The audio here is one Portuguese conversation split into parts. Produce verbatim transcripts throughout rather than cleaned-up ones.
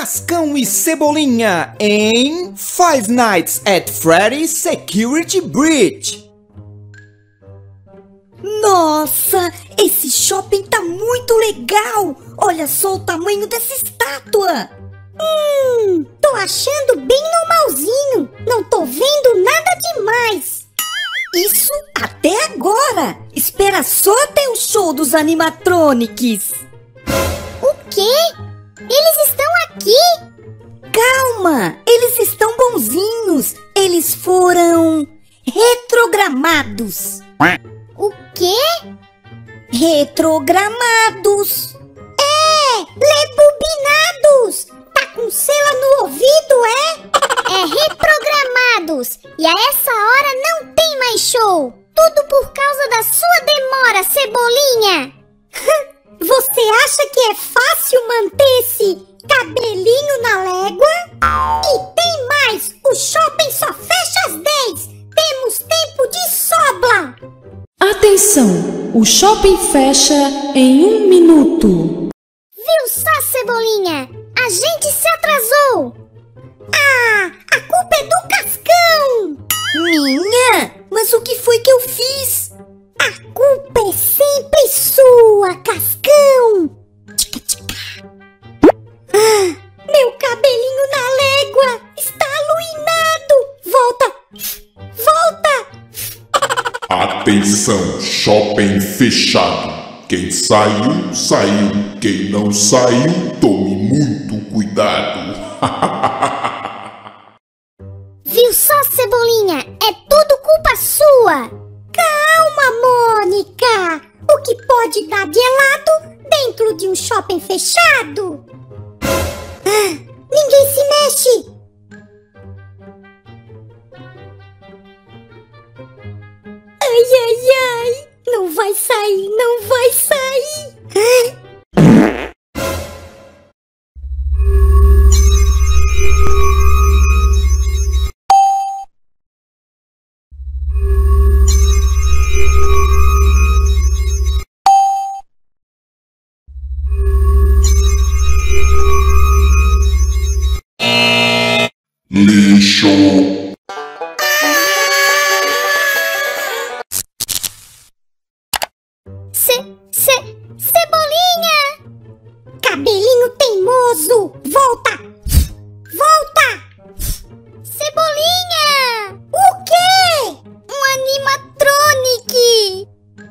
Cascão e Cebolinha em Five Nights at Freddy's Security Breach. Nossa, esse shopping tá muito legal! Olha só o tamanho dessa estátua! Hum, tô achando bem normalzinho. Não tô vendo nada demais. Isso até agora. Espera só até o show dos animatronics. O quê? Eles estão aqui? Calma, eles estão bonzinhos. Eles foram retrogramados. O quê? Retrogramados. É, rebobinados. Tá com cera no ouvido, é? É reprogramados. E a essa hora não tem mais show. Tudo por causa da sua demora, Cebolinha. Você acha que é fácil manter esse cabelinho na légua? E tem mais, o shopping só fecha às dez. Temos tempo de sobra. Atenção, o shopping fecha em um minuto. Viu só, Cebolinha? A gente se atrasou. Ah, a culpa é do Cascão. Minha? Mas o que foi que eu fiz? A culpa é sempre sua, Cascão. Ah, meu cabelinho na légua está aluinado. Volta, volta. Atenção, shopping fechado. Quem saiu, saiu. Quem não saiu, tome muito cuidado. Viu só, Cebolinha? É tudo culpa sua. Calma, Mônica. O que pode dar de errado dentro de um shopping fechado? Ah, ninguém se mexe. Ai, ai, ai. Não vai sair, não vai sair. Ah. Lixo. Ce, ce, Cebolinha! Cabelinho teimoso! Volta! Volta! Cebolinha! O quê? Um animatronic!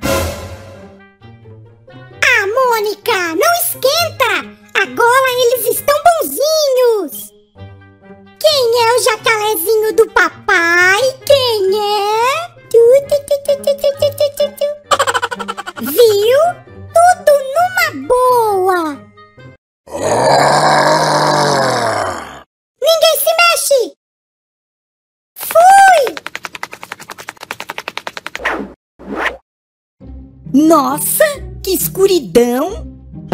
Ah, Mônica, não esquenta! Agora eles estão bonzinhos! Quem é o jacarezinho do papai? Quem é? Tu, tu, tu, tu, tu, tu, tu, tu, tu. Viu? Tudo numa boa! Ninguém se mexe! Fui! Nossa, que escuridão!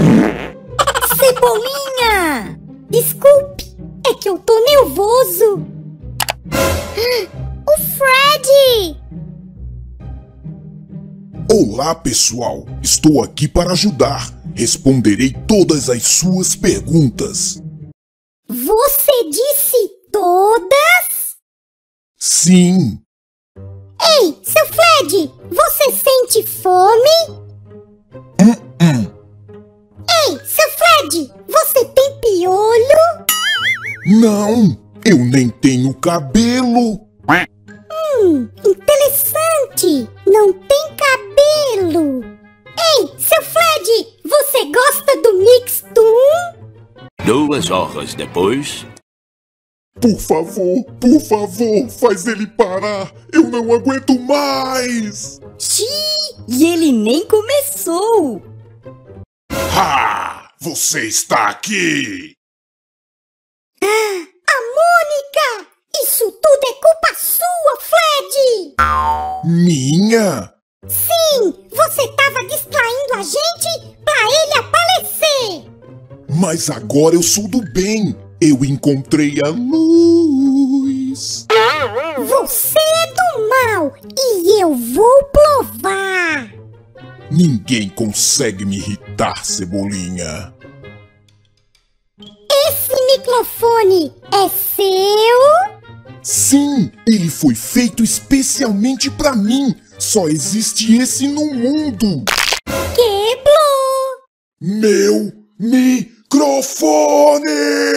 Cebolinha! Desculpe, é que eu tô nervoso! O Freddy! Olá, pessoal. Estou aqui para ajudar. Responderei todas as suas perguntas. Você disse todas? Sim. Ei, seu Fred, você sente fome? Hum, hum. Ei, seu Fred, você tem piolho? Não, eu nem tenho cabelo. Hum, interessante. Não tem cabelo. Ei, seu Fred, você gosta do Mixtoon? Duas horas depois... Por favor, por favor, faz ele parar. Eu não aguento mais. Xiii, e ele nem começou. Ha! Você está aqui. Ah, a Mônica! Isso tudo é culpa sua, Fred! Minha? Sim, você estava distraindo a gente pra ele aparecer! Mas agora eu sou do bem. Eu encontrei a luz. Você é do mal e eu vou provar! Ninguém consegue me irritar, Cebolinha. Esse microfone é seu? Sim, ele foi feito especialmente pra mim. Só existe esse no mundo. Quebrou! Meu microfone!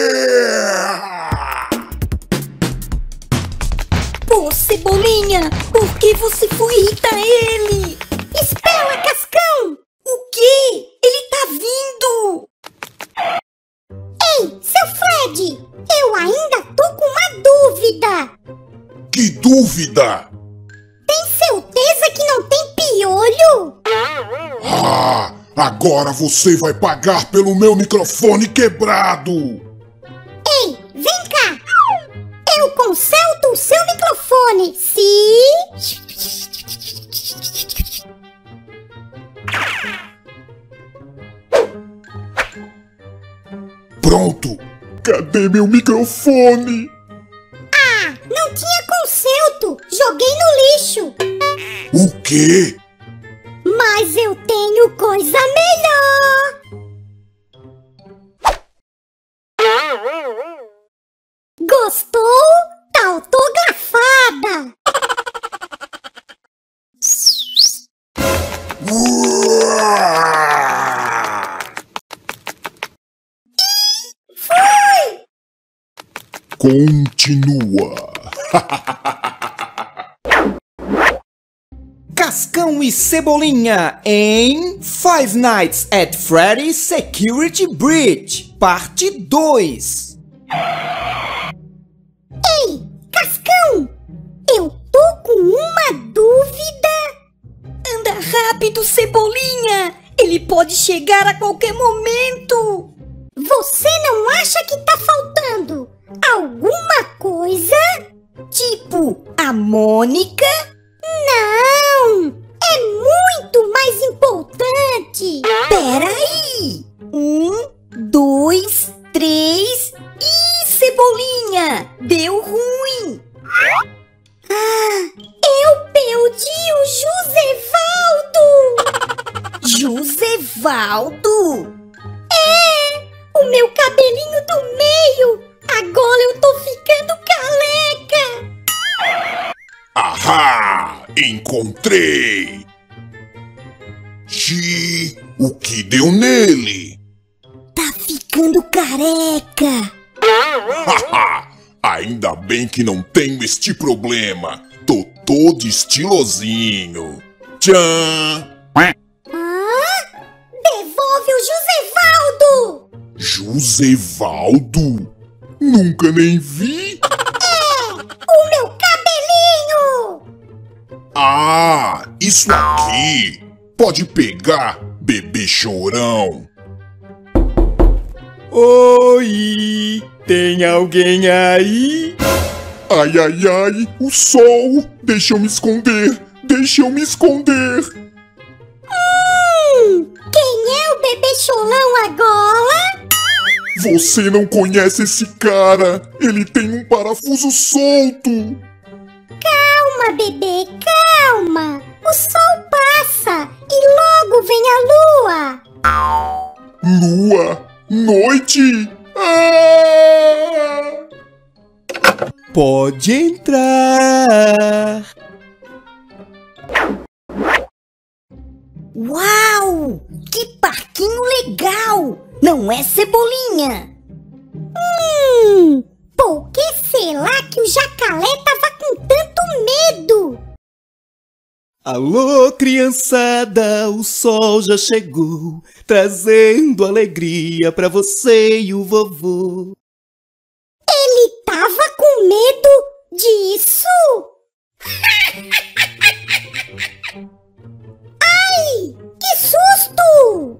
Pô, Cebolinha, por que você foi irritar ele? Espera, Cascão! O quê? Ele tá vindo! Ei, seu Fred! Eu ainda tô com uma dúvida! Que dúvida! Tem certeza que não tem piolho? Ah, agora você vai pagar pelo meu microfone quebrado! Ei, vem cá! Eu conserto o seu microfone se... Pronto! Cadê meu microfone? Ah, não tinha conserto! Joguei no lixo! O quê? Mas eu tenho coisa melhor! Gostou? Tá autografada! Fui! Continua! Cascão e Cebolinha em Five Nights at Freddy's Security Breach, parte dois. Ei, Cascão! Eu tô com uma dúvida! Anda rápido, Cebolinha! Ele pode chegar a qualquer momento! Você não acha que tá faltando alguma coisa? Tipo, a Mônica? Não! É muito mais importante! Peraí! Um, dois, três... Ih, Cebolinha! Deu ruim! Ah, eu perdi o Josevaldo! Josevaldo? É! O meu cabelinho do meio! Agora eu tô ficando careca! Ahá! Encontrei! Xi, o que deu nele? Tá ficando careca! Haha! Ainda bem que não tenho este problema. Tô todo estilosinho. Tchan! Ah? Devolve o Josevaldo! Josevaldo? Nunca nem vi. É! O meu cabelinho! Ah, isso aqui. Pode pegar, bebê chorão. Oi, tem alguém aí? Ai, ai, ai, o sol. Deixa eu me esconder. Deixa eu me esconder. Hum, quem é o bebê cholão agora? Você não conhece esse cara. Ele tem um parafuso solto. Calma, bebê, calma. O sol passa e logo vem a lua. Lua, noite. Ah! Pode entrar. Uau! Que parquinho legal! Não é, Cebolinha? Hum, por que será que o jacaré tava com tanto medo? Alô, criançada, o sol já chegou, trazendo alegria pra você e o vovô. Ele tava com medo disso? Ai, que susto!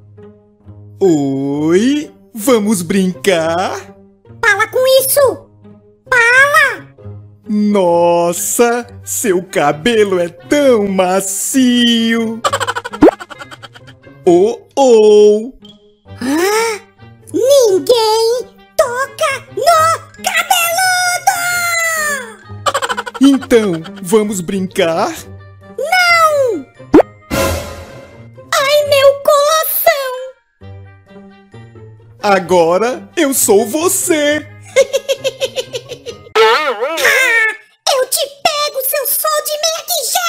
Oi, vamos brincar? Para com isso! Para! Nossa, seu cabelo é tão macio. Oh, oh. Ah, ninguém toca no cabeludo! Então, vamos brincar? Não! Ai, meu coração! Agora eu sou você. Ah, eu te pego, seu sol de meia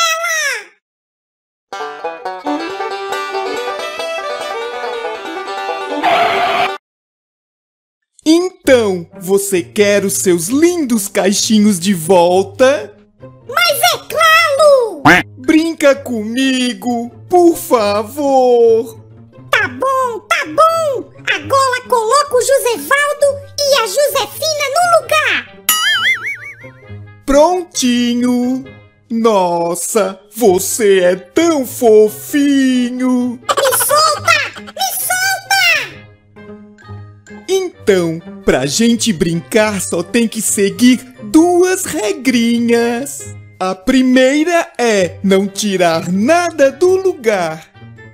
tigela! Então, você quer os seus lindos caixinhos de volta? Mas é claro! Brinca comigo, por favor! Tá bom, tá bom! Agora coloca o Josevaldo e a Josefina no lugar! Prontinho! Nossa, você é tão fofinho! Me solta! Me solta! Então, pra gente brincar só tem que seguir duas regrinhas. A primeira é não tirar nada do lugar.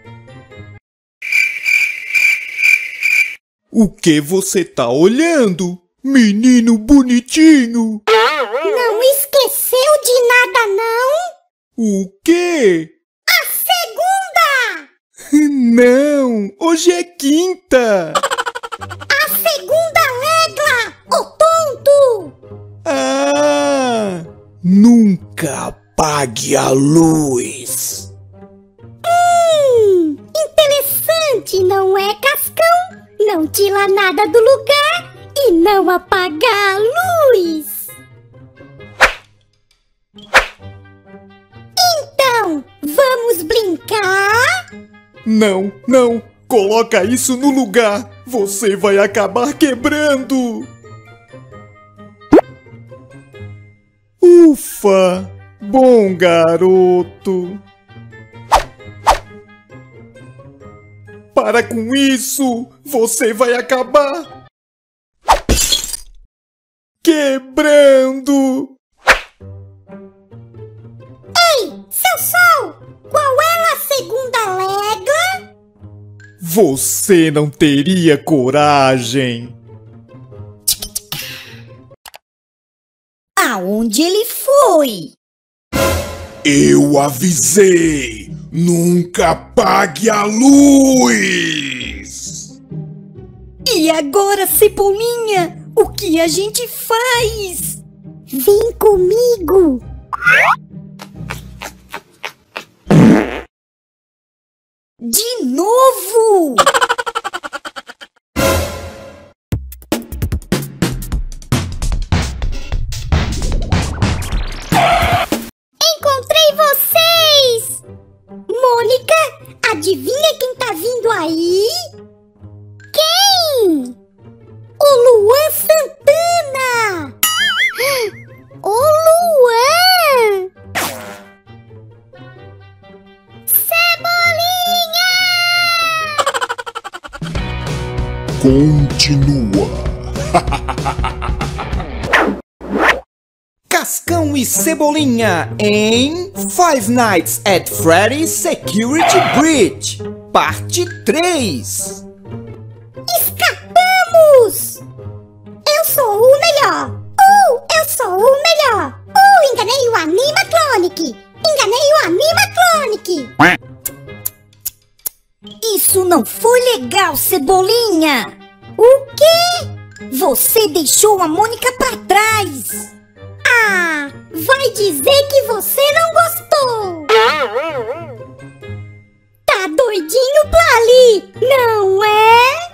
O que você tá olhando, menino bonitinho? Não esqueceu de nada, não? O quê? A segunda! Não, hoje é quinta. A segunda regra, ô tonto! Ah, nunca apague a luz. Hum, interessante, não é, Cascão? Não tira nada do lugar e não apagar a luz. Então, vamos brincar? Não, não, coloca isso no lugar. Você vai acabar quebrando. Ufa, bom garoto. Para com isso, você vai acabar quebrando. Ei, seu sol, qual é a segunda regra? Você não teria coragem. Aonde ele foi? Eu avisei! Nunca apague a luz! E agora, Cebolinha, o que a gente faz? Vem comigo! De novo! Encontrei vocês! Mônica, adivinha quem tá vindo aí? Quem? O Luan Santana! O Luan! Cebolinha! Continua! Cascão e Cebolinha em Five Nights at Freddy's Security Breach, parte três. Escapamos! Eu sou o melhor! Uh, eu sou o melhor! Uh, enganei o Animatronic! Enganei o Animatronic! Isso não foi legal, Cebolinha! O quê? Você deixou a Mônica pra trás! Ah, vai dizer que você não gostou! Tá doidinho pra ali, não é?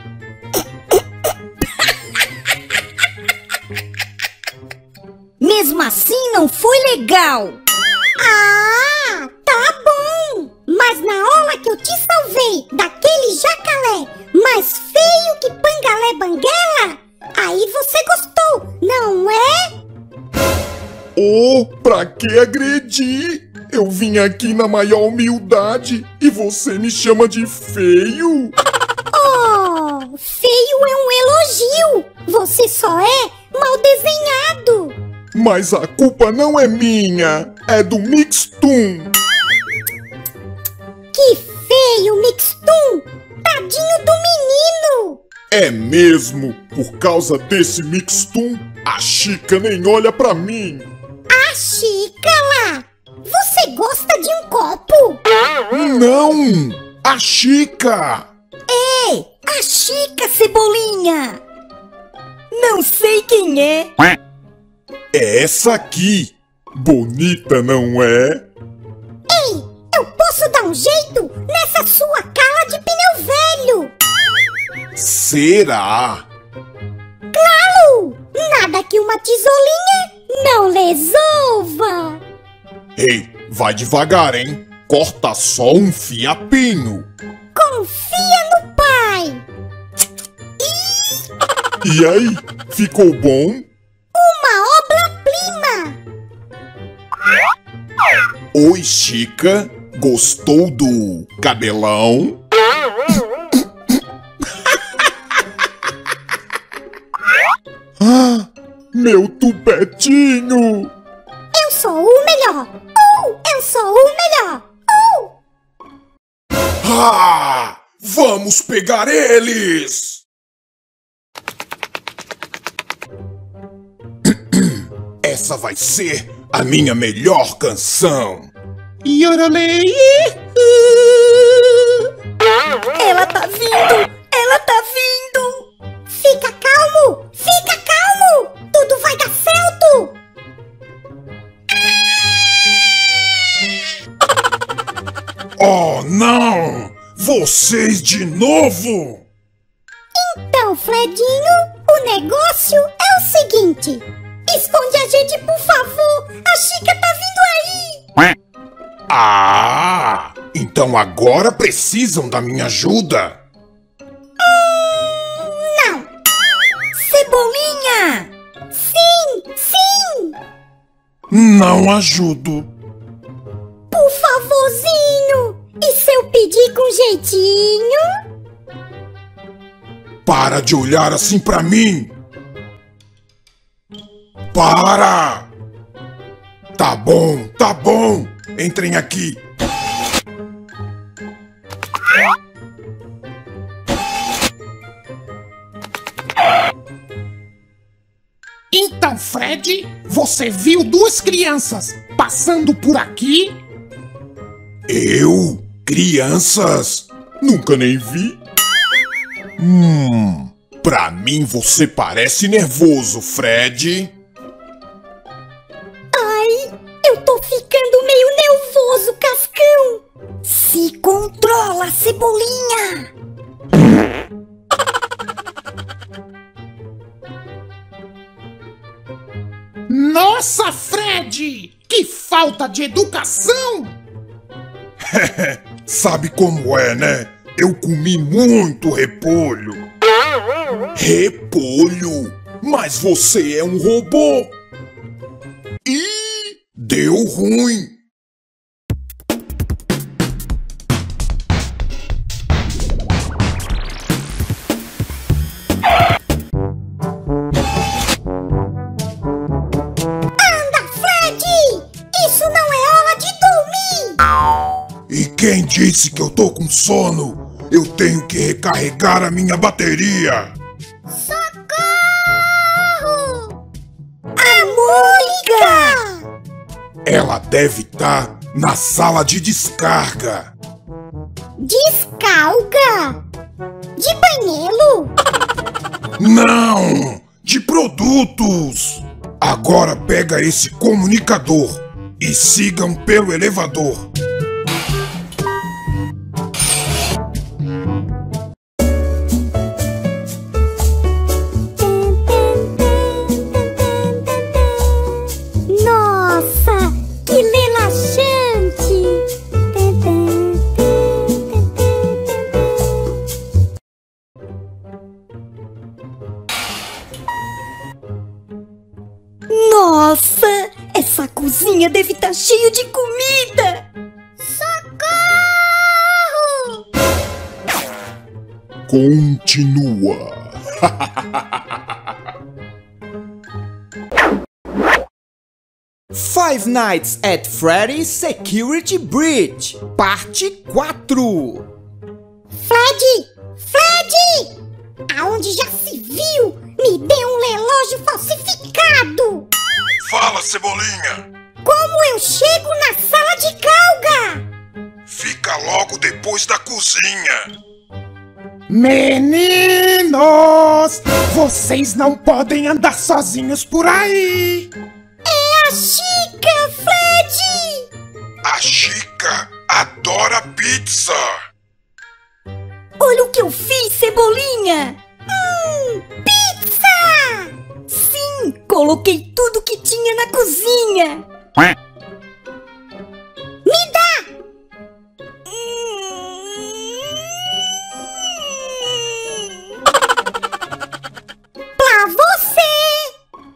Mesmo assim não foi legal! Ah, tá bom! Mas na hora que eu te salvei daquele jacalé mais feio que Pangalé Banguela, aí você gostou, não é? Oh, pra que agredir? Eu vim aqui na maior humildade e você me chama de feio? Oh, feio é um elogio! Você só é mal desenhado! Mas a culpa não é minha, é do Mixtoon! Que feio, Mixtoon! Tadinho do menino! É mesmo, por causa desse Mixtoon, a Chica nem olha pra mim! A Chica lá! Você gosta de um copo? Não! A Chica! Ei, a Chica, Cebolinha! Não sei quem é. É essa aqui. Bonita, não é? Ei, eu posso dar um jeito nessa sua cala de pneu velho. Será? Claro! Nada que uma tesourinha não resolva. Ei, vai devagar, hein? Corta só um fiapinho. Confia no pai. E aí, ficou bom? Uma obra-prima. Oi, Chica. Gostou do cabelão? Ah, meu tupetinho! Eu sou o melhor. Uh, eu sou o melhor. Uh. Ah! Vamos pegar eles! Essa vai ser a minha melhor canção. Yorolei! Ela tá vindo! Ela tá vindo! Fica calmo! Fica calmo! Tudo vai dar certo! Oh, não! Vocês de novo! Então, Fredinho, o negócio é o seguinte. Esconde a gente, por favor! A Chica tá vindo aí! Ah! Então agora precisam da minha ajuda! Não! Cebolinha! Sim! Sim! Não ajudo! Por favorzinho! E se eu pedir com jeitinho? Para de olhar assim pra mim! Para! Tá bom, tá bom! Entrem aqui! Então, Fred, você viu duas crianças passando por aqui? Eu? Crianças? Nunca nem vi. Hum, pra mim você parece nervoso, Fred. Ai, eu tô ficando meio nervoso, Cascão. Se controla, Cebolinha! Nossa, Fred! Que falta de educação! Sabe como é, né? Eu comi muito repolho. Repolho? Mas você é um robô. Ih, deu ruim. Anda, Fred! Isso não é hora de dormir! E quem disse que eu tô com sono? Eu tenho que recarregar a minha bateria. Socorro! A Mônica! Ela deve estar na sala de descarga. Descarga? De banheiro? Não! De produtos! Agora pega esse comunicador e sigam pelo elevador. Nossa, que relaxante! Nossa! Essa cozinha deve estar cheia de comida! Socorro! Continua. Five Nights at Freddy's Security Breach, parte quatro. Fred! Fred! Aonde já se viu? Me dê um relógio falsificado! Fala, Cebolinha. Como eu chego na sala de carga? Fica logo depois da cozinha. Meninos, vocês não podem andar sozinhos por aí. É a Chica, Fred! A Chica adora pizza. Olha o que eu fiz, Cebolinha! Hum, pizza! Sim, coloquei tudo que tinha na cozinha. Me dá! Pra você!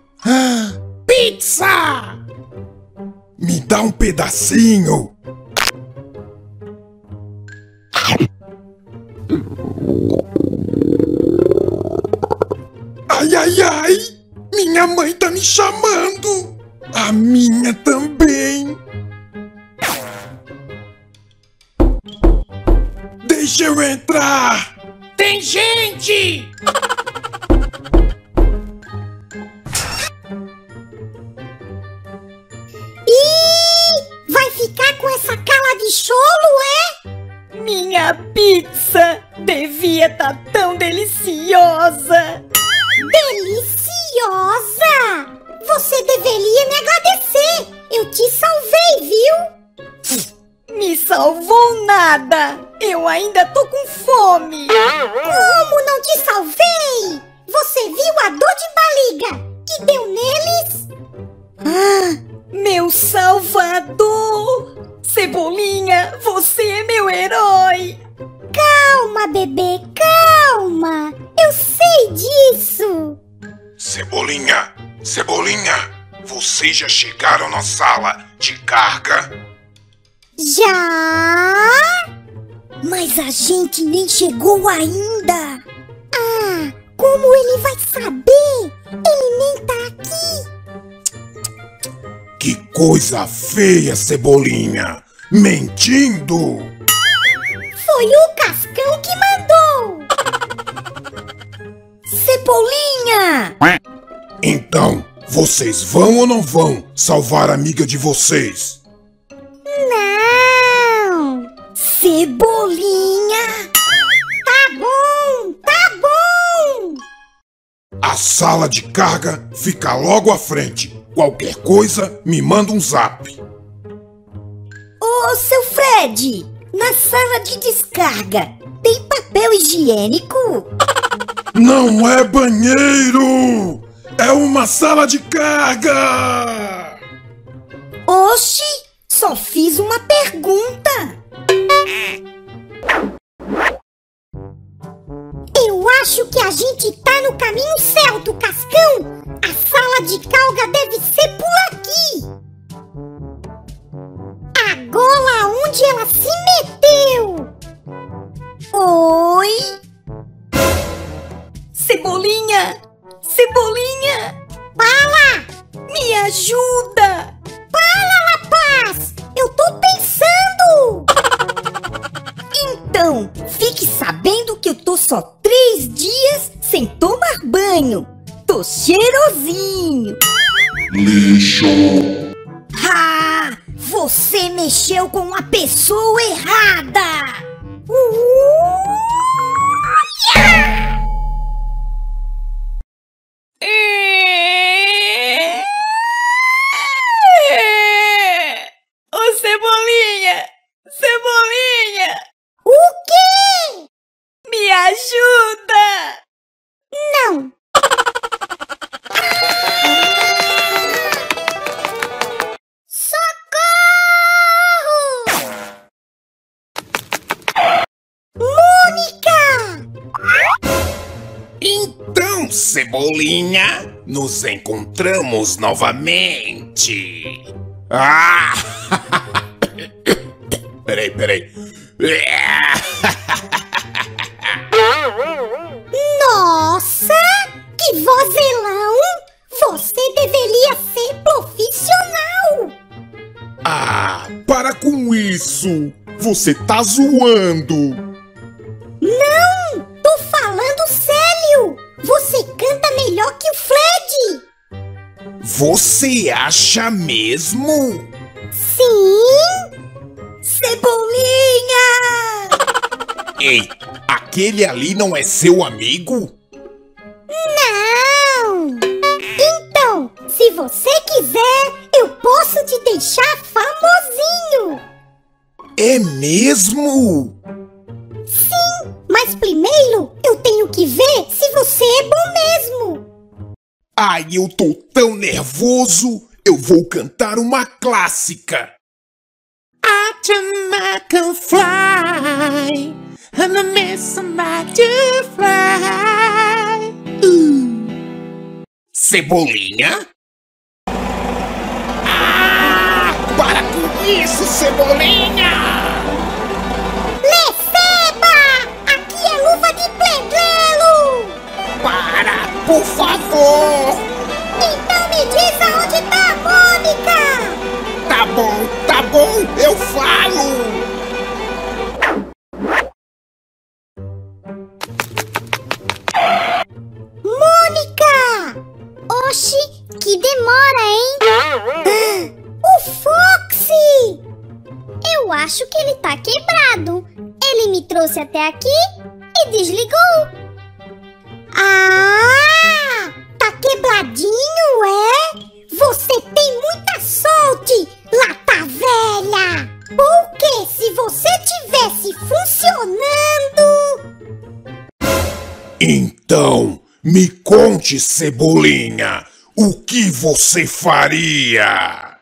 Pizza! Me dá um pedacinho. Ai, ai, ai! Minha mãe tá me chamando! A minha também! Deixa eu entrar! Tem gente! Ih, vai ficar com essa cara de cholo, é? Minha pizza devia estar tão deliciosa. Deliciosa! Você deveria me agradecer! Eu te salvei, viu? Me salvou nada. Eu ainda tô com fome. Como não te salvei? Você viu a dor de barriga que deu neles? Ah, meu salvador. Cebolinha, você é meu herói. Calma, bebê, calma! Eu sei disso! Cebolinha, Cebolinha, vocês já chegaram na sala de carga? Já? Mas a gente nem chegou ainda. Ah, como ele vai saber? Ele nem tá aqui! Que coisa feia, Cebolinha! Mentindo! Foi o Cascão que mandou! Cebolinha! Então, vocês vão ou não vão salvar a amiga de vocês? Não! Cebolinha! Tá bom, tá bom! A sala de carga fica logo à frente. Qualquer coisa, me manda um zap. Ô, seu Fred! Na sala de descarga, tem papel higiênico? Não é banheiro! É uma sala de carga! Oxi! Só fiz uma pergunta! Eu acho que a gente tá no caminho certo, Cascão! A sala de carga deve ser por aqui! Agora onde ela se meteu? Oi? Cebolinha! Cebolinha! Fala! Me ajuda! Fala, rapaz! Eu tô pensando! Então, fique sabendo que eu tô só três dias sem tomar banho. Tô cheirosinho. Lixo! Ah! Você mexeu com uma pessoa errada! Ô Cebolinha! Cebolinha! O quê? Me ajuda! Não! Então, Cebolinha, nos encontramos novamente. Ah! Peraí, peraí. Nossa! Que vozelão! Você deveria ser profissional! Ah, para com isso! Você tá zoando! Não! Tô falando sério! Você canta melhor que o Fred! Você acha mesmo? Sim! Cebolinha! Ei, aquele ali não é seu amigo? Não! Então, se você quiser, eu posso te deixar famosinho! É mesmo? Sim, mas primeiro eu tenho que ver se você é bom mesmo! Ai, eu tô tão nervoso! Eu vou cantar uma clássica! I can fly, and I miss somebody to fly. Uh. Cebolinha? Ah! Para com isso, Cebolinha! Receba! Aqui é luva de pedreiro! Para, por favor! Então me diz aonde tá a Mônica! Tá bom, tá bom, eu falo! Mônica! Oxi, que demora, hein? O Foxy! Eu acho que ele tá quebrado. Ele me trouxe até aqui e desligou. Ah! Tá quebradinho, é? Você tem muita sorte, lata velha! Porque se você tivesse funcionando... Então, me conte, Cebolinha, o que você faria?